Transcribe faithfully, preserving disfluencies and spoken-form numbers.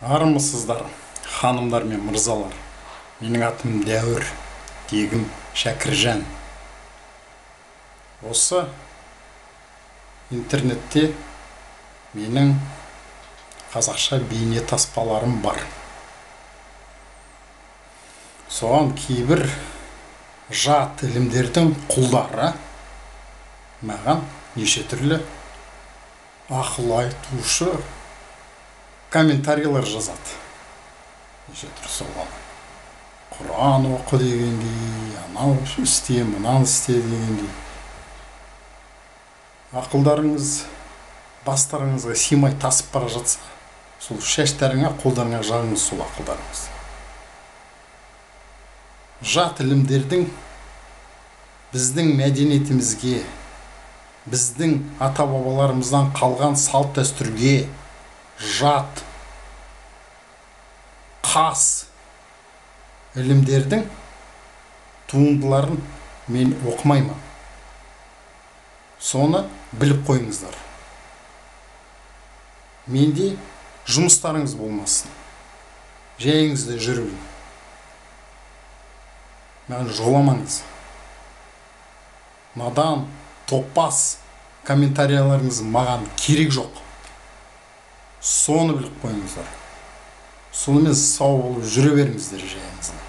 Армысыздар, ханымдар мен мырзалар. Менің атым Дәуір, тегім Шәкіржан. Осы интернетте менің қазақша бейне таспаларым бар. Соған кейбір жат ілімдердің құлдары маған неше түрлі ақыл айтушы комментарийлер жазады. Неше түрлі соған Құран оқы дегендей, анау істе, мынаны істе дегендей. Ақылдарыңыз бастарыңызға симай тасып бара жатса, сол шаштарыңа, қолдарыңа жағыңыз сол ақылдарыңыз. Жат ілімдердің біздің мәдениетімізге, біздің ата-бабаларымыздан қалған салт дәстүрге жат, қас ілімдердің туындыларын мен оқымаймын. Соны біліп қойыңыздар. Менде жұмыстарыңыз болмасын. Жайыңызды жүрің. Маған жоламаңыз. Надан, топас комментарияларыңыз маған керек жоқ. Соны біліп қойыңыздар. Сонымен сау болып жүре беріңіздер жайыңызға.